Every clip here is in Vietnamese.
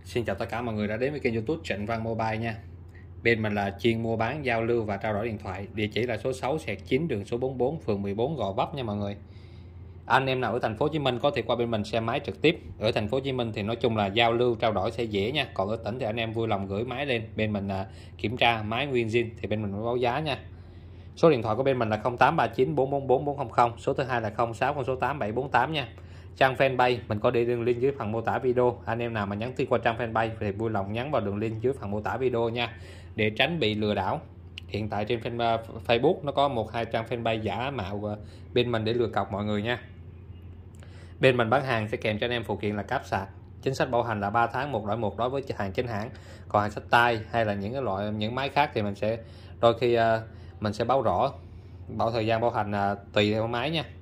Xin chào tất cả mọi người đã đến với kênh YouTube Trịnh Văn Mobile nha. Bên mình là chuyên mua bán, giao lưu và trao đổi điện thoại. Địa chỉ là số 6/9 đường số 44, phường 14, Gò Vấp nha mọi người. Anh em nào ở thành phố Hồ Chí Minh có thể qua bên mình xem máy trực tiếp. Ở thành phố Hồ Chí Minh thì nói chung là giao lưu trao đổi sẽ dễ nha. Còn ở tỉnh thì anh em vui lòng gửi máy lên bên mình kiểm tra máy nguyên zin thì bên mình mới báo giá nha. Số điện thoại của bên mình là 0839 444 400, số thứ hai là 06 con số 8748 nha. Trang fanpage mình có để đường link dưới phần mô tả video. Anh em nào mà nhắn tin qua trang fanpage thì vui lòng nhắn vào đường link dưới phần mô tả video nha, để tránh bị lừa đảo. Hiện tại trên Facebook nó có 1-2 trang fanpage giả mạo bên mình để lừa cọc mọi người nha. Bên mình bán hàng sẽ kèm cho anh em phụ kiện là cáp sạc. Chính sách bảo hành là 3 tháng một đổi một đối với hàng chính hãng. Còn hàng xách tay hay là những máy khác thì mình sẽ đôi khi mình sẽ báo rõ thời gian bảo hành tùy theo máy nha.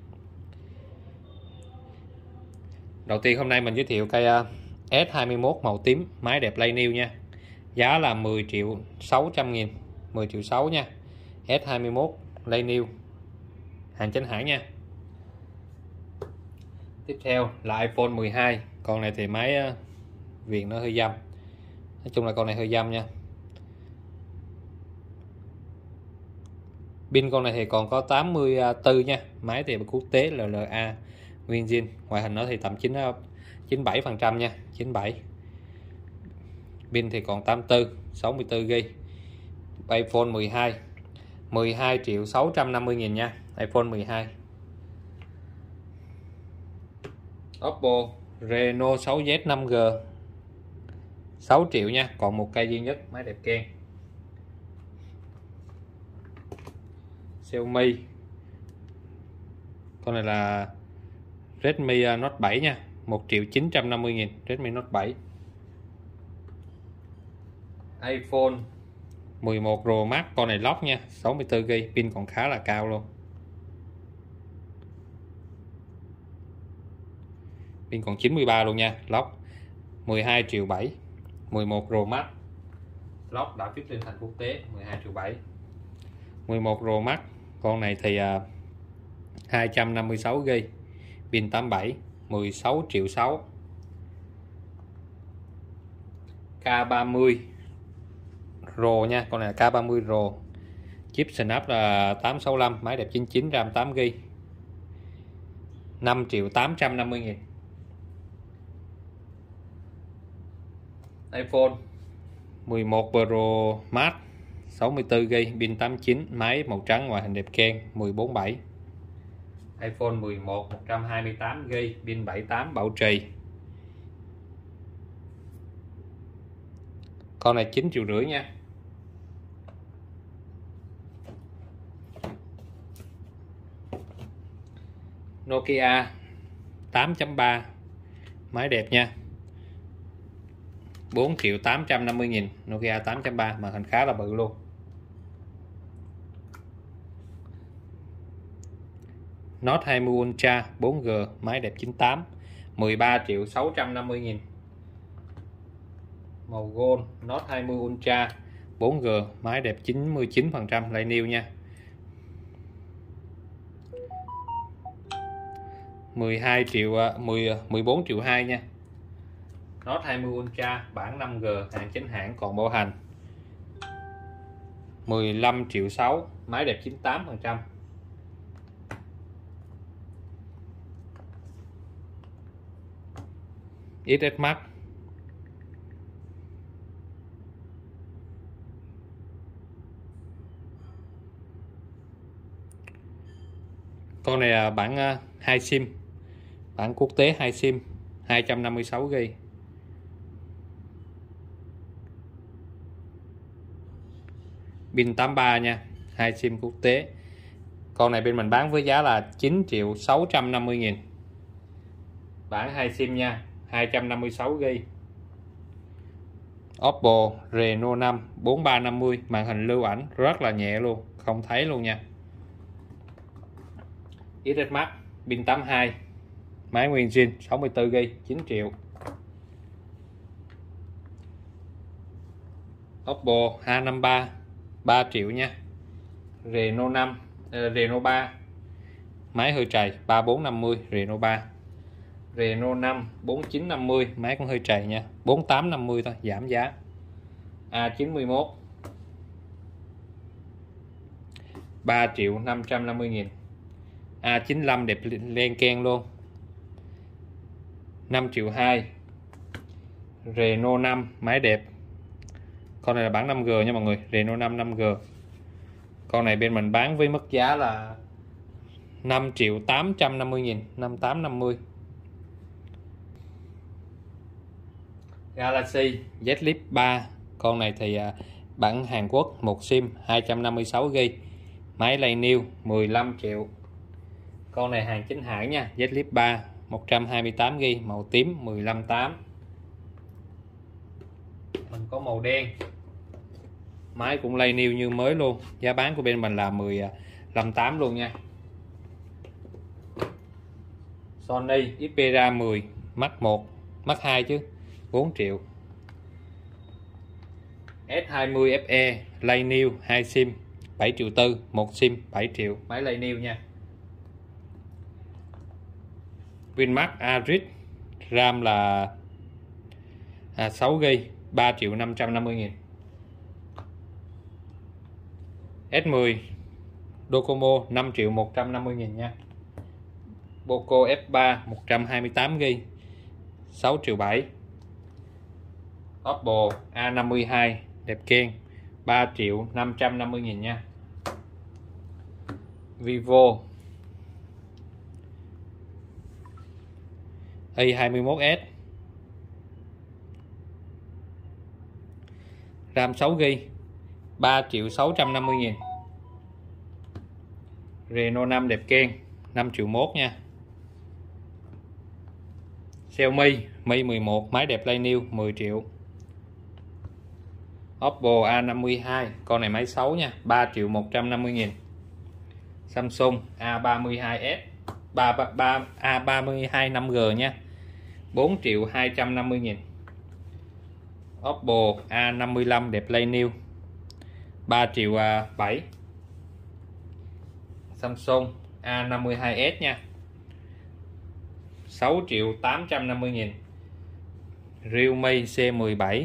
Đầu tiên hôm nay mình giới thiệu cây S21 màu tím, máy đẹp lay new nha. Giá là 10.600.000, 10.6 triệu nha. S21 lay new, hàng chính hãng nha. Tiếp theo là iPhone 12. Con này thì máy viền nó hơi dăm. Nói chung là con này hơi dăm nha. Pin con này thì còn có 84 nha. Máy thì quốc tế LLA nguyên zin. Ngoại hình nó thì tầm 97% nha, 97. Pin thì còn 84, 64GB. iPhone 12 12.650.000 nha. iPhone 12. Oppo Reno 6Z 5G 6 triệu nha, còn một cây duy nhất, máy đẹp keng. Xiaomi, con này là Redmi Note 7 nha, 1.950.000 Redmi Note 7. iPhone 11 Pro Max, con này lock nha, 64GB, pin còn khá là cao luôn. Pin còn 93 luôn nha, lock 12.7 triệu. 11 Pro Max lock đã fit lên thành quốc tế, 12.7 triệu. 11 Pro Max con này thì 256GB, pin 87, 16.6 triệu. K30 Pro nha, con này là K30 Pro, chip Snap là 865, máy đẹp 99, RAM 8GB, 5.850.000. iPhone 11 Pro Max 64GB, pin 89, máy màu trắng, ngoại hình đẹp keng, 14.7. iPhone 11 128GB, pin 78, bảo trì. Con này 9.5 triệu nha. Nokia 8.3, máy đẹp nha, 4.850.000. Nokia 8.3, màn hình khá là bự luôn. Note 20 Ultra 4G, máy đẹp 98, 13.650.000. Màu gold, Note 20 Ultra 4G, máy đẹp 99%, lay new nha. 14.2 triệu nha. Note 20 Ultra bản 5G, hàng chính hãng, còn bảo hành 15.6 triệu, máy đẹp 98%. XS Max con này là bản 2 sim, bản quốc tế 2 sim, 256GB, pin 83 nha, 2 sim quốc tế. Con này bên mình bán với giá là 9.650.000, bản 2 sim nha, 256GB. Oppo Reno 5 4350, màn hình lưu ảnh rất là nhẹ luôn, không thấy luôn nha. XS Max, pin 82, máy nguyên zin, 64GB, 9 triệu. Oppo A53 3 triệu nha. Reno 5 Reno 3, máy hơi trầy, 3450 Reno 3. Renault 5 4950, máy cũng hơi trầy nha, 4850 thôi, giảm giá. A91 3.550.000. A95 đẹp len keng luôn, 5.2 triệu. Renault 5 máy đẹp, con này là bản 5G nha mọi người, Renault 5 5G. Con này bên mình bán với mức giá là 5.850.000, 5850. Galaxy Z Flip 3, con này thì bản Hàn Quốc, một SIM 256GB, máy lay new 15 triệu. Con này hàng chính hãng nha, Z Flip 3 128GB, màu tím 15.8. Mình có màu đen, máy cũng lay new như mới luôn, giá bán của bên mình là 15.8 luôn nha. Sony Xperia 10 Mark 1, Mark 2 chứ, 4 triệu. S20 FE lay new 2 SIM 7 triệu tư, một SIM 7 triệu, máy lay new nha. Winmax Aris RAM là 6GB, 3.550.000. S10 Docomo 5.150.000 nha. Poco F3 128GB, 6 triệu 7. Oppo A52 đẹp keng, 3.550.000 nha. Vivo A21s RAM 6GB, 3.650.000. Renault 5 đẹp keng, 5 triệu 1 nha. Xiaomi Mi 11 máy đẹp lay new 10 triệu. Oppo A52, con này máy xấu nha, 3.150.000. Samsung A32s A32 5G nha, 4.250.000. Oppo A55 đẹp lay new, 3 triệu 7. Samsung A52s nha, 6.850.000. Realme C17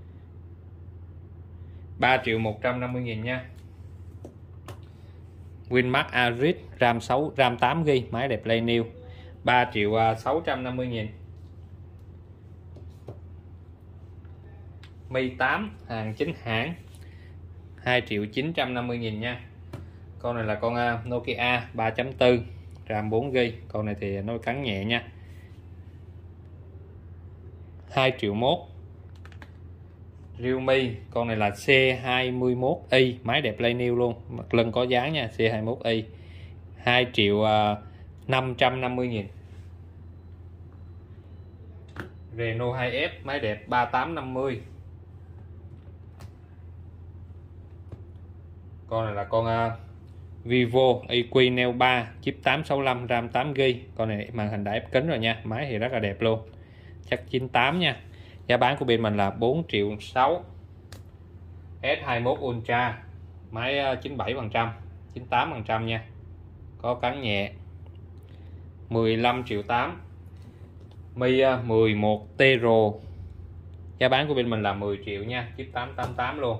3.150.000 nha. Winmax Aris RAM 8GB, máy đẹp lay new, 3.650.000. Mi 8 hàng chính hãng, 2.950.000 nha. Con này là con Nokia 3.4 RAM 4GB, con này thì nó cắn nhẹ nha, 2 triệu 1. Realme, con này là C21i, máy đẹp lay new luôn, mặt lưng có dáng nha, C21i, 2.550.000. Renault 2F máy đẹp 3850. Con này là con Vivo EQ Neo 3 chip 865 RAM 8GB, con này màn hình đã ép kính rồi nha, máy thì rất là đẹp luôn, chắc 98 nha. Giá bán của bên mình là 4 triệu 6. S21 Ultra máy 97%, 98% nha, có cắn nhẹ, 15 triệu 8. Mi 11 Tero, giá bán của bên mình là 10 triệu nha, chip 888 luôn.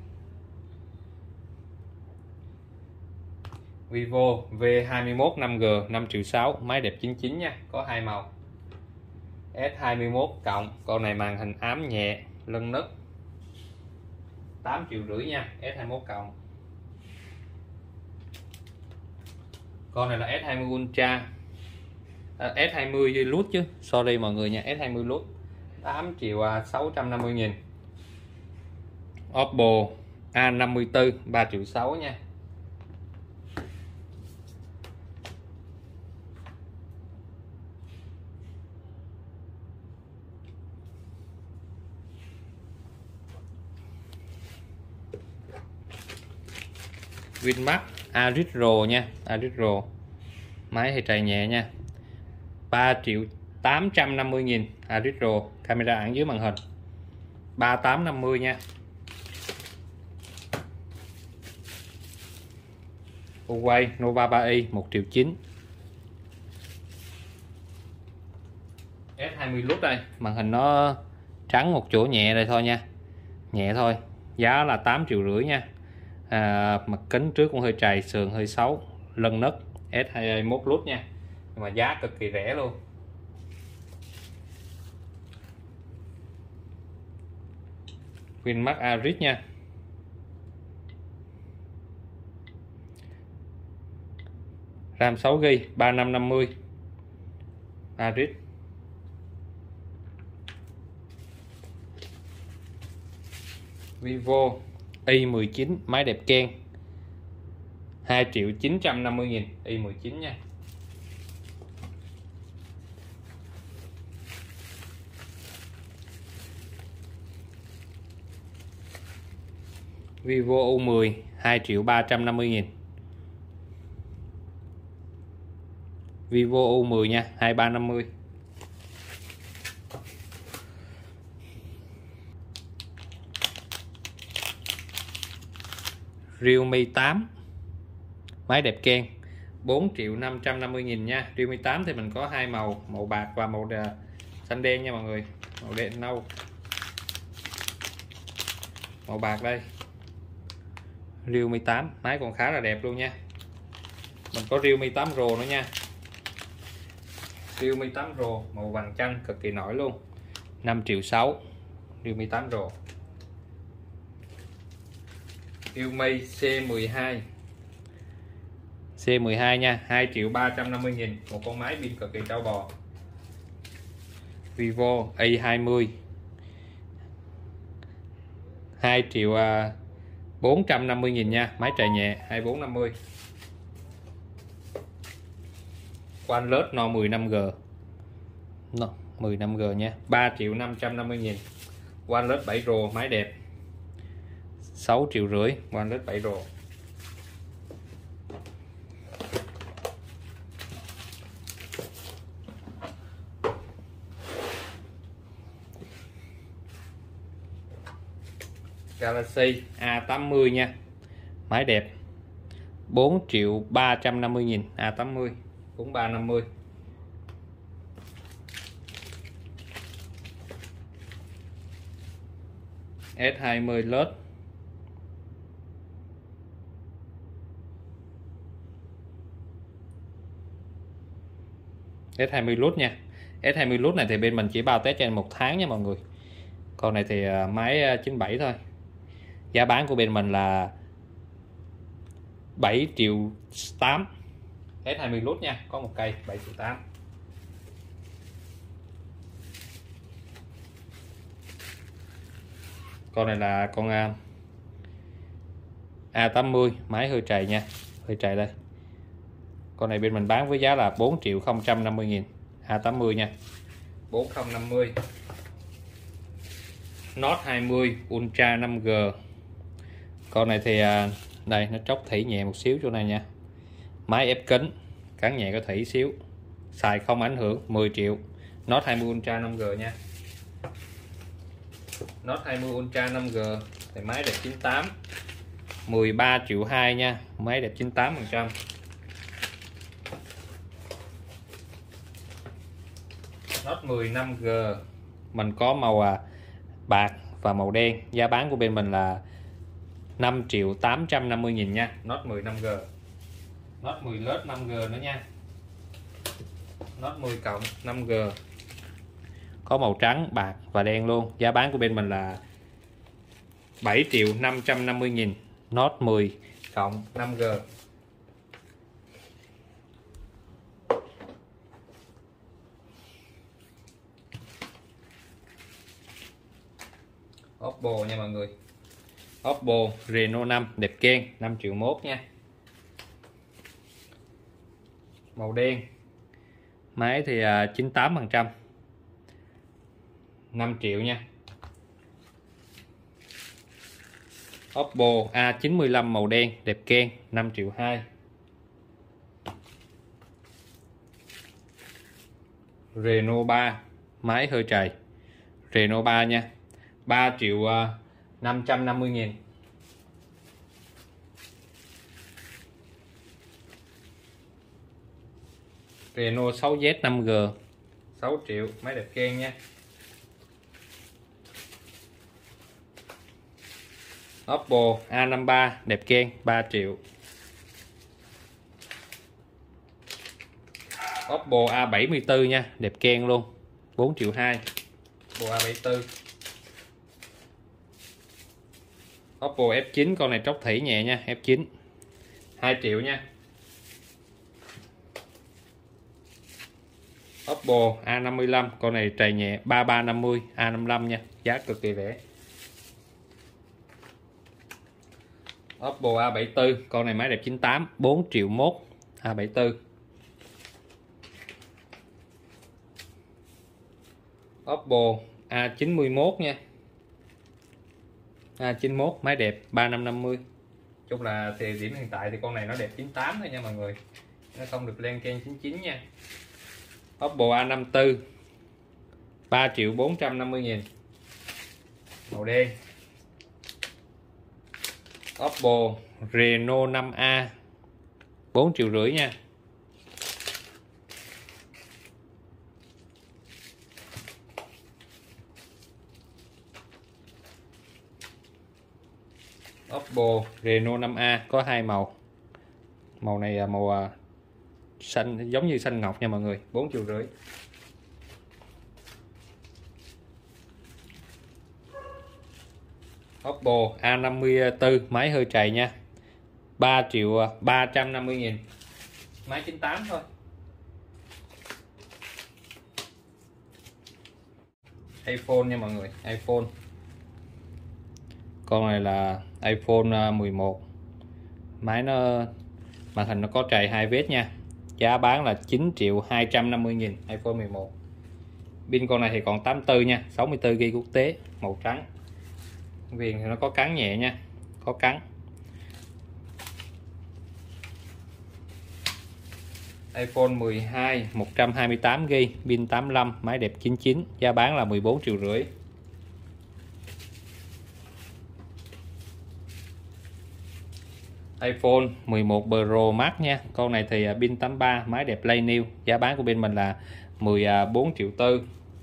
Vivo V21 5G 5 triệu 6, máy đẹp 99 nha, có hai màu. S21 cộng, con này màn hình ám nhẹ, lưng nứt, 8 triệu rưỡi nha, S21 cộng. Con này là S20 Ultra, S20 Lux chứ, sorry mọi người nha, S20 Lux, 8 triệu 650.000. Oppo A54 3 triệu 6 nha. Winmax Aris Pro nha, Aris Pro, máy thì trầy nhẹ nha, 3.850.000. Aris Pro, camera ẩn dưới màn hình, 3850 nha. Huawei Nova 3i 1 triệu 9. S20 Lux đây, màn hình nó trắng một chỗ nhẹ đây thôi nha, nhẹ thôi, giá là 8,5 triệu nha. Mặt kính trước cũng hơi trầy, sườn hơi xấu, lân nấc, S21 Lux nha, nhưng mà giá cực kỳ rẻ luôn. Vinmax Aris nha, RAM 6GB 3550 Aris. Vivo Y19 máy đẹp ken 2.950.000 Y19 nha. Vivo U10 2.350.000. Vivo U10 nha, 2350. Realme 8 máy đẹp ken 4.550.000 nha. Realme 8 thì mình có hai màu, màu bạc và màu xanh đen nha mọi người, màu đen nâu, màu bạc đây. Realme 8 máy còn khá là đẹp luôn nha. Mình có Realme 8 Pro nữa nha, Realme 8 Pro màu vàng chanh cực kỳ nổi luôn, 5,6 triệu. Realme 8 Pro. Realme C12 C12 nha, 2.350.000, một con máy pin cực kỳ trâu bò. Vivo A20 2.450.000 nha, máy chạy nhẹ 2450. OnePlus No 15G, no 15G nha, 3.550.000. OnePlus 7 Pro máy đẹp 6,5 triệu. OnePlus 7 Pro. Galaxy A80 nha, máy đẹp 4.350.000. A80 4350. S20 Lux S20 Lux nha. S20 Lux này thì bên mình chỉ bao test cho anh 1 tháng nha mọi người. Con này thì máy 97 thôi. Giá bán của bên mình là 7,8 triệu. S20 Lux nha, có một cây 7,8 triệu. Con này là con A80 máy hơi trầy nha, hơi trầy đây. Con này bên mình bán với giá là 4.050.000. A80 nha, 4050. Note 20 Ultra 5G. Con này thì đây nó tróc thỉ nhẹ một xíu chỗ này nha, máy ép kính, cắn nhẹ có thỉ xíu, xài không ảnh hưởng, 10 triệu. Note 20 Ultra 5G nha. Note 20 Ultra 5G thì máy đẹp 98, 13,2 triệu nha, máy đẹp 98%. Note 10 5G mình có màu bạc và màu đen, giá bán của bên mình là 5.850.000 nha. Note 10 5G. Note 10 Plus 5G nữa nha. Note 10 cộng 5G có màu trắng, bạc và đen luôn, giá bán của bên mình là 7.550.000. Note 10 cộng 5G. Oppo nha mọi người. Oppo Reno 5 đẹp ken 5,1 triệu nha. Màu đen. Máy thì 98%. 5 triệu nha. Oppo A95 màu đen đẹp ken 5,2 triệu. Reno 3 máy hơi trầy. Reno 3 nha, 3.550.000. Reno 6Z 5G 6 triệu, máy đẹp keng nha. Oppo A53 đẹp keng 3 triệu. Oppo A74 nha, đẹp keng luôn 4 triệu 2. Oppo A74. Oppo F9 con này tróc thỉ nhẹ nha, F9 2 triệu nha. Oppo A55 con này trầy nhẹ 3350 A55 nha, giá cực kỳ rẻ. Oppo A74 con này máy đẹp 98 4 triệu 1 A74. Oppo A91 nha, A91 máy đẹp 3550. Chung là thì điểm hiện tại thì con này nó đẹp 98 thôi nha mọi người, nó không được lên ken 99 nha. Oppo A54 3 triệu 450 nghìn, màu đen. Oppo Reno 5A 4 triệu rưỡi nha. Oppo Reno 5A có hai màu. Màu này là màu xanh, giống như xanh ngọc nha mọi người, 4 triệu rưỡi. Oppo A54 máy hơi trầy nha, 3 triệu 350 nghìn, máy 98 thôi. iPhone nha mọi người, iPhone. Con này là iPhone 11. Máy nó màn hình nó có trầy 2 vết nha. Giá bán là 9 triệu 250 nghìn, iPhone 11. Pin con này thì còn 84 nha, 64GB quốc tế, màu trắng. Viền thì nó có cắn nhẹ nha, có cắn. iPhone 12 128GB, pin 85, máy đẹp 99, giá bán là 14 triệu rưỡi. iPhone 11 Pro Max nha, con này thì pin 83, máy đẹp Play New, giá bán của bên mình là 14 triệu tư.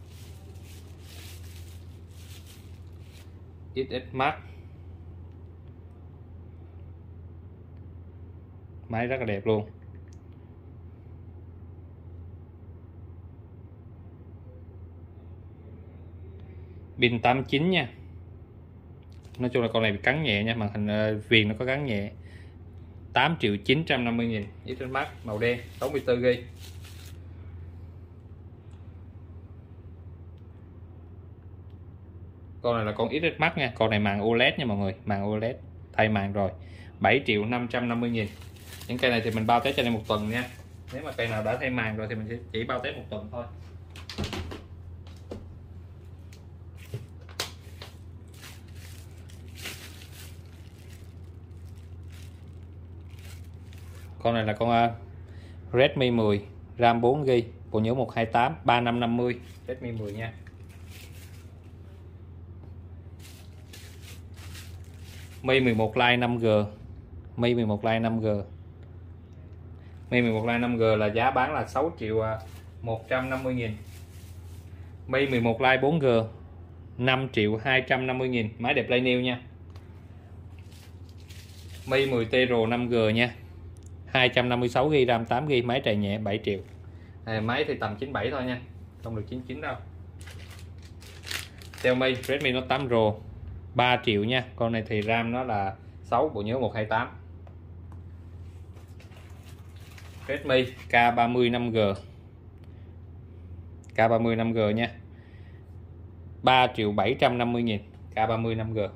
XS Max, máy rất là đẹp luôn. Pin 89 nha. Nói chung là con này bị cắn nhẹ nha, màn hình viền nó có cắn nhẹ. 8 triệu 950 nghìn, XS Max màu đen, 64GB. Con này là con XS Max nha, con này màn OLED nha mọi người, màn OLED thay màn rồi, 7 triệu 550 nghìn. Những cây này thì mình bao test cho nên 1 tuần nha. Nếu mà cây nào đã thay màn rồi thì mình sẽ chỉ bao test 1 tuần thôi. Con này là con Redmi 10, RAM 4GB, bộ nhớ 128, 3550, Redmi 10 nha. Mi 11 Lite 5G, Mi 11 Lite 5G. Mi 11 Lite 5G là giá bán là 6 triệu 150 nghìn. Mi 11 Lite 4G 5 triệu 250 nghìn, máy đẹp Play New nha. Mi 10T Pro 5G nha, 256GB, RAM 8GB, máy trầy nhẹ 7 triệu. Máy thì tầm 97 thôi nha, không được 99 đâu. Xiaomi Redmi Note 8 Pro 3 triệu nha, con này thì RAM nó là 6, bộ nhớ 128. Redmi K30 5G, K30 5G nha, 3 triệu 750 nghìn, K30 5G.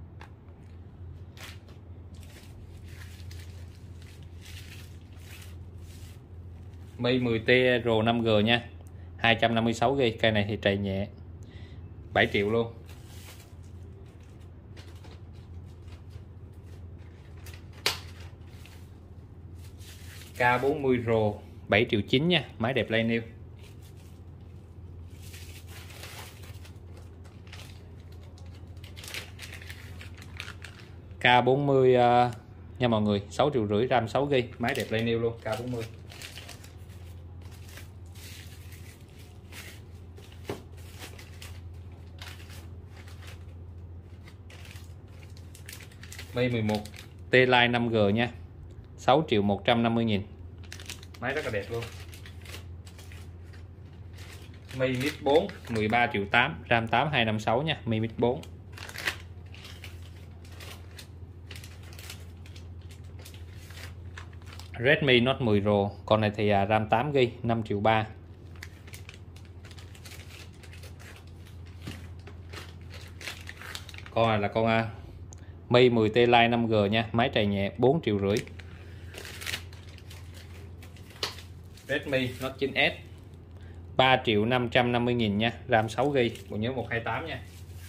Mi 10T Pro 5G nha, 256GB, cây này thì trầy nhẹ 7 triệu luôn. K40 Pro 7 triệu 9 nha, máy đẹp Play New. K40 nha mọi người, 6 triệu rưỡi, RAM 6GB, máy đẹp Play New luôn, K40. Mi 11 T-Line 5G nha, 6.150.000. Máy rất là đẹp luôn. Mi Mix 4 13.800.000, RAM 8 256 nha, Mi Mix 4. Redmi Note 10 Pro, con này thì RAM 8GB 5.300.000. Con này là con Mi 10T Lite 5G nha, máy trầy nhẹ 4.500.000. Redmi Note 9S 3.550.000 nha, RAM 6GB, bộ nhớ 128 nha.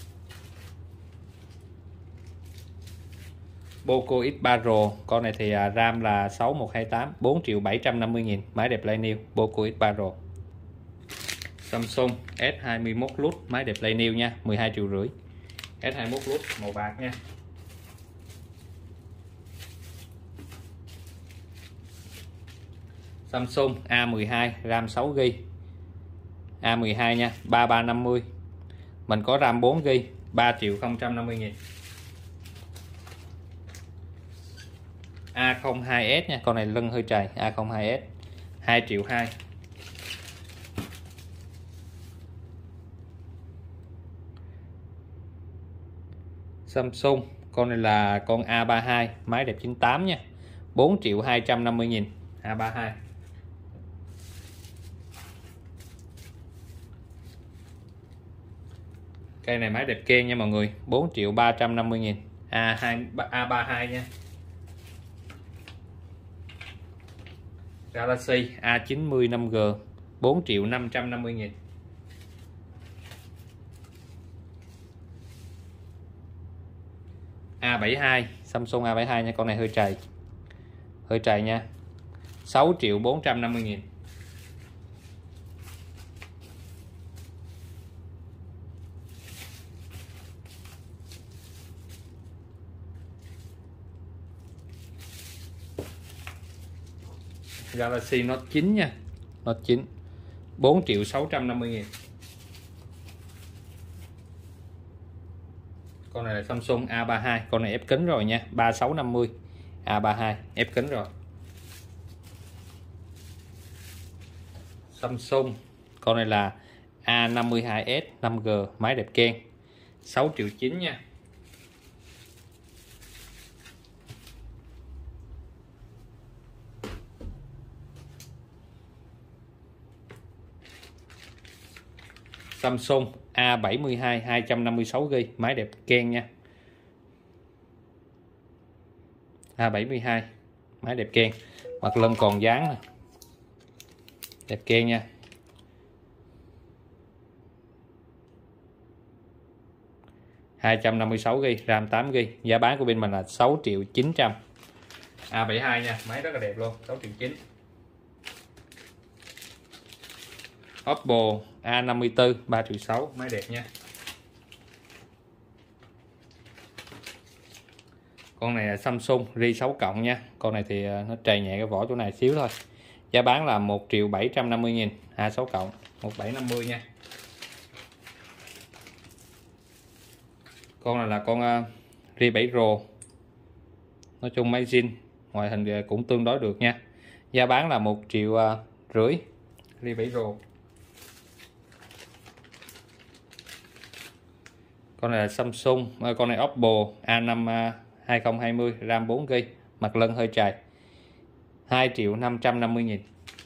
Poco X3 Pro, con này thì RAM là 6128, 4.750.000, máy đẹp Play New, Poco X3 Pro. Samsung S21 Lux, máy đẹp Play New nha, 12.500.000. S21 Lux màu bạc nha. Samsung A12 RAM 6GB, A12 nha, 3350. Mình có RAM 4GB, 3.050.000. A02s nha, con này lưng hơi trầy, A02s 2.200.000. Samsung, con này là con A32, máy đẹp 98 nha, 4.250.000, A32. Cây này máy đẹp keng nha mọi người, 4.350.000, A32 nha. Galaxy A90 5G 4.550.000. A72, Samsung A72 nha, con này hơi trầy nha, 6.450.000. Galaxy Note 9 nha, Note 9 4.650.000. Con này là Samsung A32, con này ép kính rồi nha, 3650, A32 ép kính rồi. Samsung, con này là A52s 5G, máy đẹp keng, 6.900.000 nha. Samsung A72 256GB, máy đẹp keng nha. A72 máy đẹp keng, mặt lưng còn dán nè, đẹp keng nha. GB, RAM 8GB, giá bán của bên mình là 6.900.000. A72 nha, máy rất là đẹp luôn, 6.900.000. Oppo A54 3.600.000, máy đẹp nha. Con này là Samsung Ri 6 cộng nha, con này thì nó trầy nhẹ cái vỏ chỗ này xíu thôi. Giá bán là 1.750.000, A6 cộng 1750 nha. Con này là con Ri 7 Pro, nói chung máy zin, ngoại hình cũng tương đối được nha. Giá bán là 1.500.000, Ri 7 Pro. Con này là Samsung, con này Oppo A5 2020, RAM 4GB, mặt lưng hơi trầy, 2.550.000.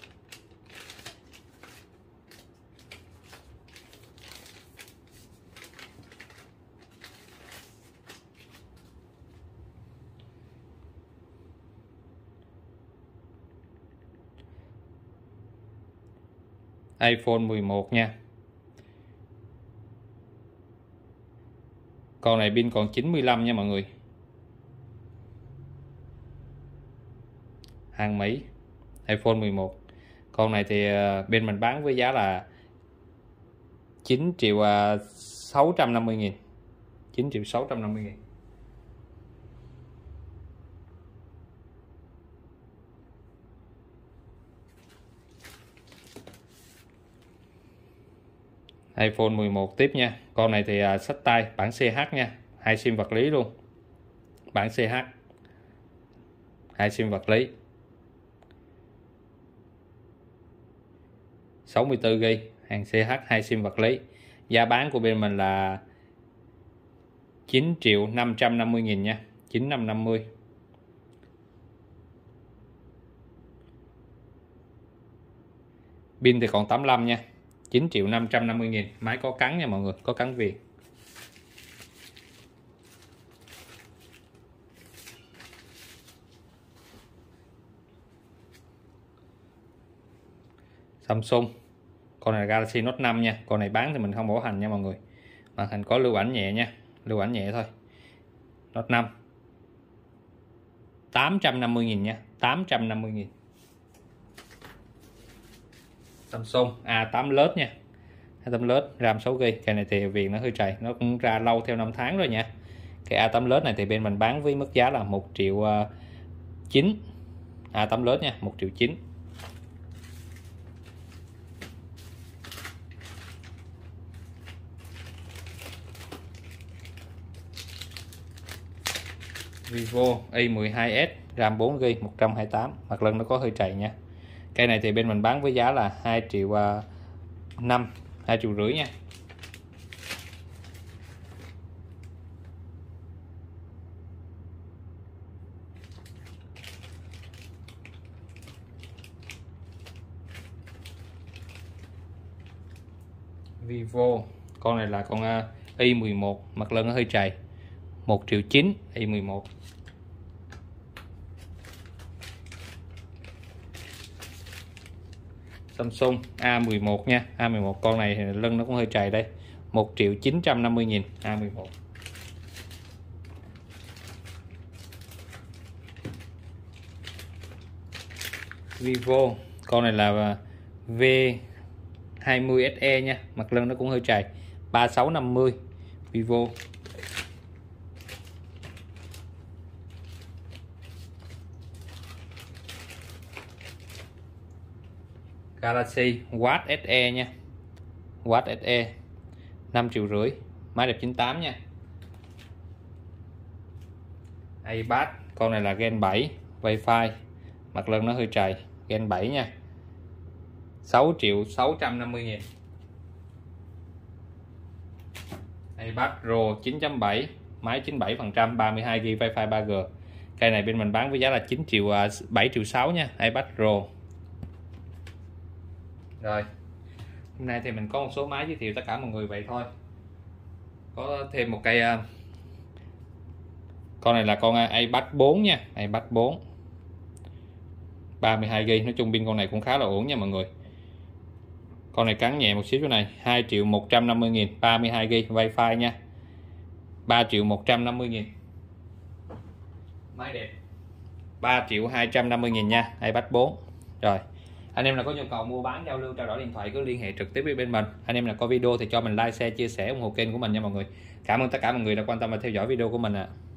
iPhone 11 nha. Con này pin còn 95 nha mọi người. Hàng Mỹ, iPhone 11. Con này thì bên mình bán với giá là 9.650.000, 9.650.000. iPhone 11 tiếp nha. Con này thì xách tay bản CH nha, 2 sim vật lý luôn, bản CH, 2 sim vật lý, 64GB, hàng CH 2 sim vật lý. Giá bán của bên mình là 9.550.000 nha, 9.550. Pin thì còn 85 nha, 9.550.000. Máy có cắn nha mọi người, có cắn viền. Samsung, con này là Galaxy Note 5 nha. Con này bán thì mình không bảo hành nha mọi người, màn hình có lưu ảnh nhẹ nha, lưu ảnh nhẹ thôi. Note 5 850.000 nha, 850.000. Samsung A8 Plus nha, A8 Plus RAM 6GB. Cái này thì viền nó hơi trầy, nó cũng ra lâu theo năm tháng rồi nha. Cái A8 Plus này thì bên mình bán với mức giá là 1.900.000. A8 Plus nha, 1.900.000. Vivo Y12s RAM 4GB 128, mặt lưng nó có hơi trầy nha. Cây này thì bên mình bán với giá là 2.500.000, 2.500.000 nha. Vivo, con này là con Y11, mặt lưng nó hơi trầy, 1.900.000 Y11. Samsung A11 nha, A11 con này lưng nó cũng hơi trầy đây, 1.950.000 A11. Vivo, con này là V20 SE nha, mặt lưng nó cũng hơi trầy, 3650 Vivo. Galaxy Watch SE nha, Watch SE 5.500.000, máy đẹp 98 nha. iPad, con này là Gen 7 Wi-Fi, mặt lưng nó hơi trầy, Gen 7 nha, 6.650.000. iPad Pro 9.7, máy 97%, 32GB Wi-Fi 3G. Cây này bên mình bán với giá là 7.600.000 nha, iPad Pro. Rồi, hôm nay thì mình có một số máy giới thiệu tất cả mọi người vậy thôi. Có thêm một cây, con này là con iPad 4 nha, iPad 4 32GB. Nói chung pin con này cũng khá là ổn nha mọi người. Con này cắn nhẹ một xíu chỗ này, 2.150.000, 32GB Wi-Fi nha, 3.150.000. Máy đẹp 3.250.000 nha, iPad 4. Rồi, anh em nào có nhu cầu mua bán, giao lưu, trao đổi điện thoại cứ liên hệ trực tiếp với bên mình. Anh em nào có video thì cho mình like, share, chia sẻ, ủng hộ kênh của mình nha mọi người. Cảm ơn tất cả mọi người đã quan tâm và theo dõi video của mình ạ.